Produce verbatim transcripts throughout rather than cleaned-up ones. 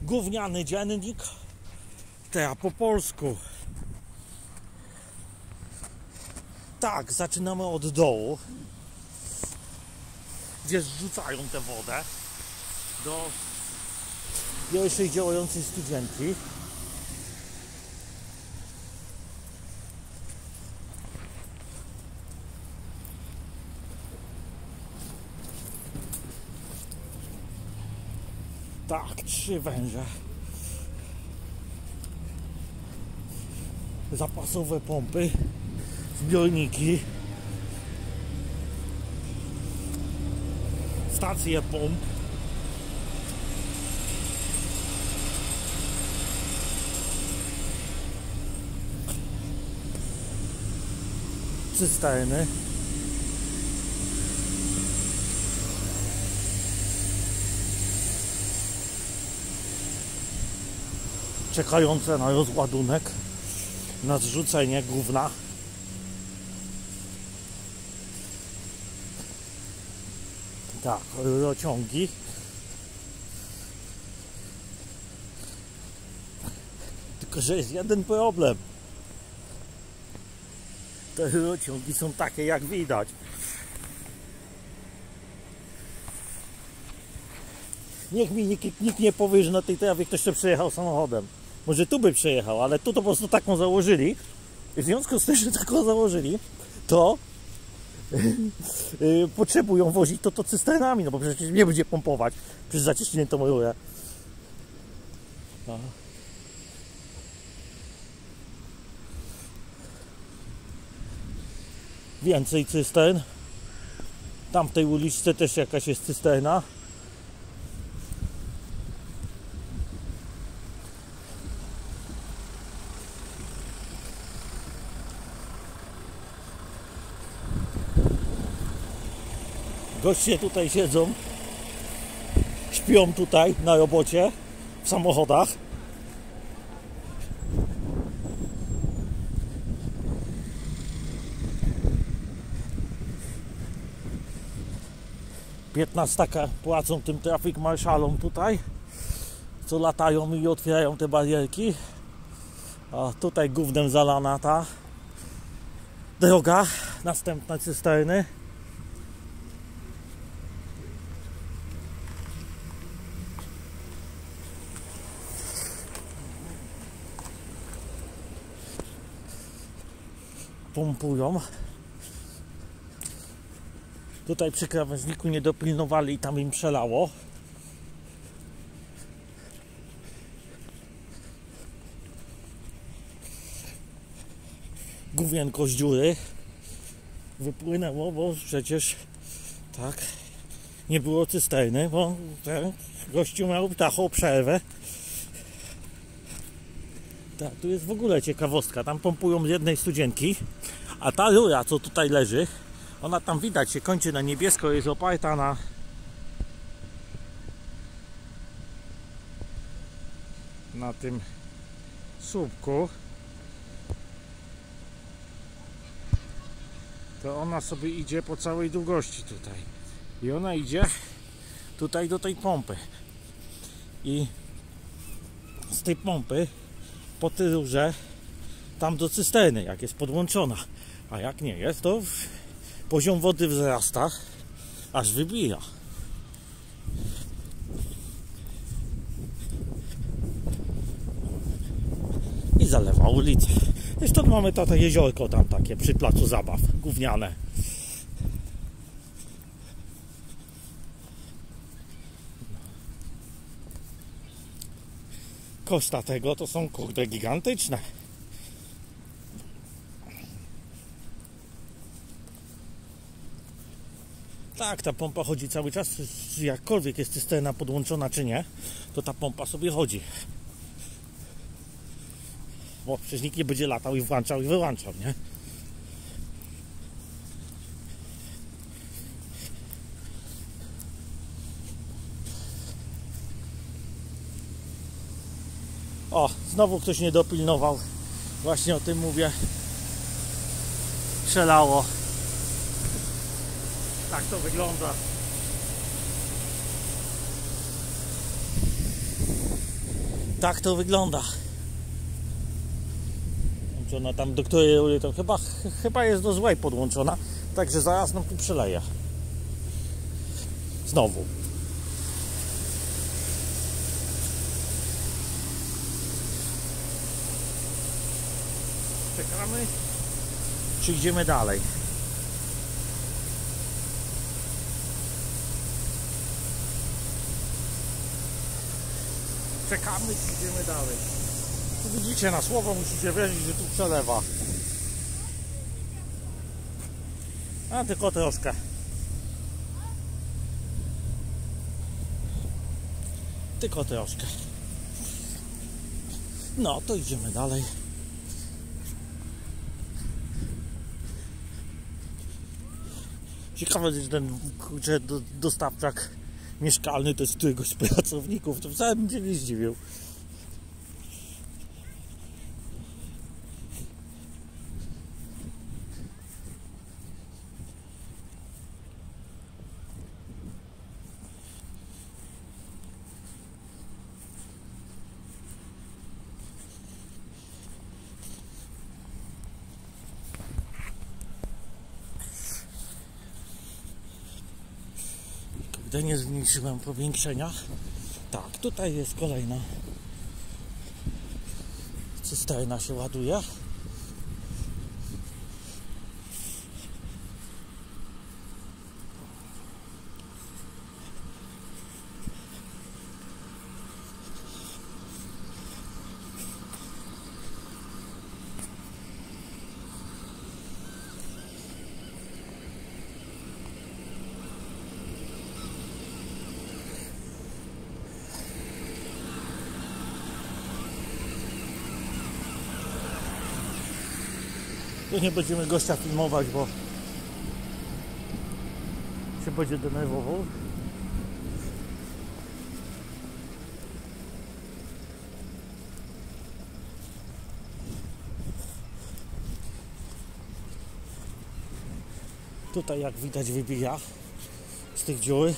Gówniany dziennik. Teraz po polsku. Tak, zaczynamy od dołu, gdzie zrzucają tę wodę do pierwszej działającej studzienki. Tak, trzy węże. Zapasowe pompy, zbiorniki, stacje pomp, cysterny, czekające na rozładunek, na zrzucenie gówna. Tak, rurociągi. Tylko że jest jeden problem. Te rurociągi są takie, jak widać. Niech mi nikt, nikt nie powie, że na tej trawie ktoś to przejechał samochodem. Może tu by przejechał, ale tu to po prostu taką założyli. I w związku z tym, że taką założyli, to yy, potrzebują wozić to, to cysternami, no bo przecież nie będzie pompować przez zaciśniętą rurę. No. Więcej cystern. Tam w tej uliczce też jakaś jest cysterna. Goście tutaj siedzą, śpią tutaj na robocie, w samochodach. piętnastaka płacą tym traffic marszalom tutaj, co latają i otwierają te barierki. A tutaj gównem zalana ta droga, następne cysterny. Pompują. Tutaj przy krawężniku nie dopilnowali i tam im przelało. Gówienko z dziury wypłynęło, bo przecież tak nie było cysterny, bo ten gościu miał taką przerwę. Tak, tu jest w ogóle ciekawostka. Tam pompują z jednej studzienki, a ta rura, co tutaj leży, ona tam widać się kończy na niebiesko, jest oparta na na tym słupku. To ona sobie idzie po całej długości tutaj. I ona idzie tutaj do tej pompy. I z tej pompy po tej rurze tam do cysterny, jak jest podłączona. A jak nie jest, to poziom wody wzrasta, aż wybija. I zalewa ulicę. I stąd mamy to, to jeziorko tam takie przy placu zabaw, gówniane. Koszta tego to są kurde gigantyczne. Tak, ta pompa chodzi cały czas, jakkolwiek jest cysterna podłączona czy nie, to ta pompa sobie chodzi. Bo przecież nikt nie będzie latał i włączał i wyłączał, nie? O, znowu ktoś nie dopilnował. Właśnie o tym mówię. Przelało. Tak to wygląda. Tak to wygląda. Ona tam, do której to chyba, chyba jest do złej podłączona, także zaraz nam tu przeleje. Znowu. Czekamy, czy idziemy dalej? Czekamy, czy idziemy dalej. Tu widzicie, na słowo musicie wierzyć, że tu przelewa. A tylko troszkę. Tylko troszkę. No to idziemy dalej. Ciekawe, że ten kurczę, dostawczak mieszkalny to jest któregoś z pracowników, to wcale bym się nie zdziwił. Gdy nie zmniejszyłem powiększenia. Tak, tutaj jest kolejna cysterna, się ładuje. Tu nie będziemy gościa filmować, bo się będzie denerwował. Tutaj, jak widać, wybija z tych dziury.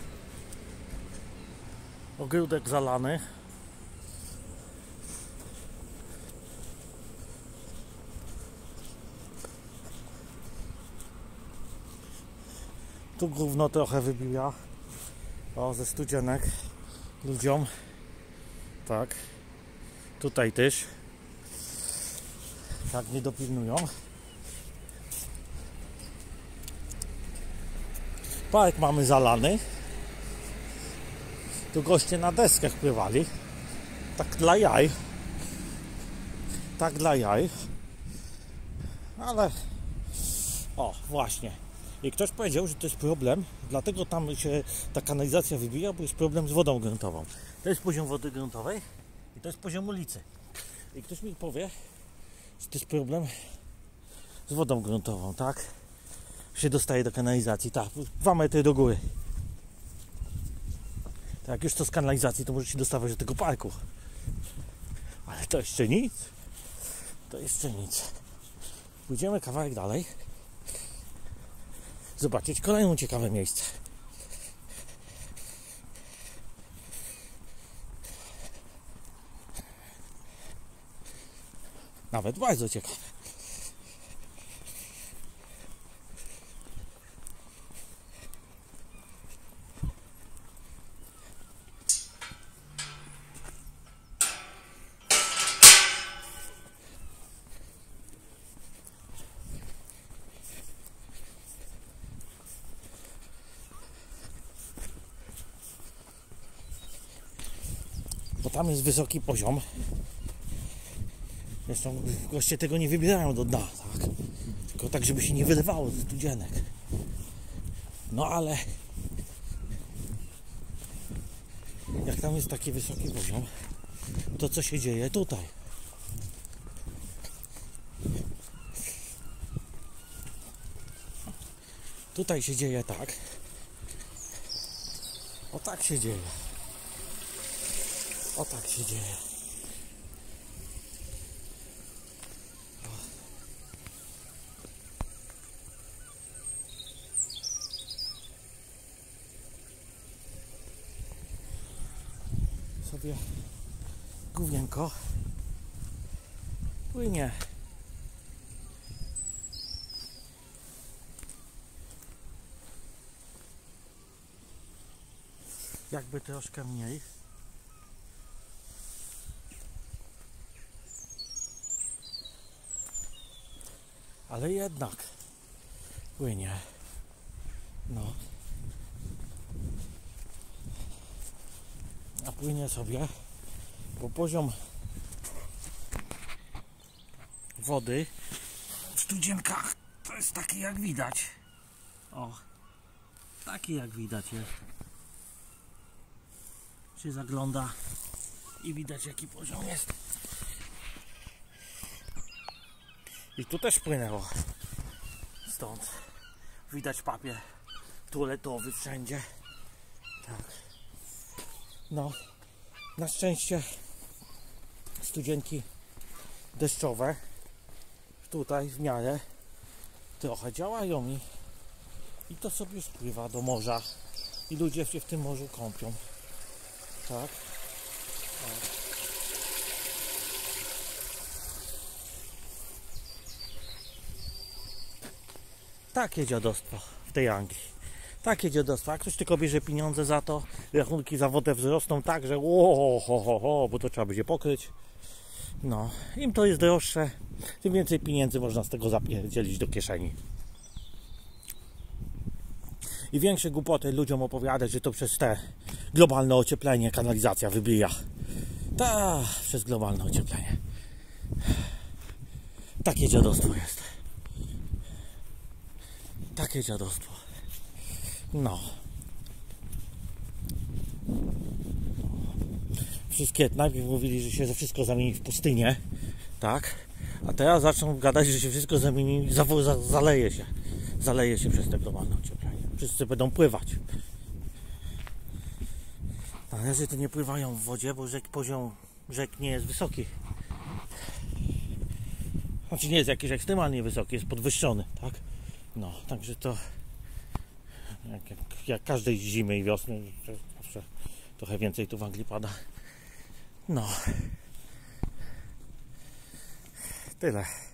Ogródek zalany. Tu gówno trochę wybija. O, ze studzienek ludziom. Tak. Tutaj też. Tak nie dopilnują. Park mamy zalany. Tu goście na deskach pływali. Tak dla jaj. Tak dla jaj. Ale... O, właśnie. I ktoś powiedział, że to jest problem, dlatego tam się ta kanalizacja wybija, bo jest problem z wodą gruntową. To jest poziom wody gruntowej i to jest poziom ulicy. I ktoś mi powie, że to jest problem z wodą gruntową, tak? Się dostaje do kanalizacji, tak, dwa metry do góry. Tak, jak już to z kanalizacji, to może się dostawać do tego parku. Ale to jeszcze nic. To jeszcze nic. Pójdziemy kawałek dalej. Zobaczyć kolejne ciekawe miejsce. Nawet bardzo ciekawe. Bo tam jest wysoki poziom. Zresztą goście tego nie wybierają do dna, tak? Tylko tak, żeby się nie wylewało ze studzienek. No ale jak tam jest taki wysoki poziom, to co się dzieje tutaj? Tutaj się dzieje tak. O tak się dzieje. O tak się dzieje. Sobie główienko płynie. Jakby troszkę mniej. Ale jednak płynie. No. A płynie sobie, bo poziom wody w studzienkach to jest taki, jak widać. O, taki jak widać jest. Się zagląda i widać, jaki poziom jest. I tu też płynęło. Stąd widać papier toaletowy wszędzie. Tak. No, na szczęście studzienki deszczowe tutaj w miarę trochę działają i, i to sobie spływa do morza i ludzie się w tym morzu kąpią. Tak. O. Takie dziadostwo w tej Anglii. Takie dziadostwo. Jak ktoś tylko bierze pieniądze za to, rachunki za wodę wzrosną tak, że o, ho, ho, ho, bo to trzeba będzie pokryć. No, im to jest droższe, tym więcej pieniędzy można z tego zapierdzielić do kieszeni. I większe głupoty ludziom opowiadać, że to przez te globalne ocieplenie kanalizacja wybija. Tak, przez globalne ocieplenie. Takie dziadostwo jest. Takie dziadostwo. No. Wszystkie, najpierw mówili, że się że wszystko zamieni w pustynię, tak? A teraz zaczną gadać, że się wszystko zamieni, za, za, zaleje się. Zaleje się przez te globalne ocieplenie. Wszyscy będą pływać. Na razie to nie pływają w wodzie, bo rzek, poziom rzek nie jest wysoki. Znaczy nie jest jakiś ekstremalnie wysoki, jest podwyższony, tak? No, także to jak, jak, jak każdej zimy i wiosny, zawsze trochę więcej tu w Anglii pada. No. Tyle.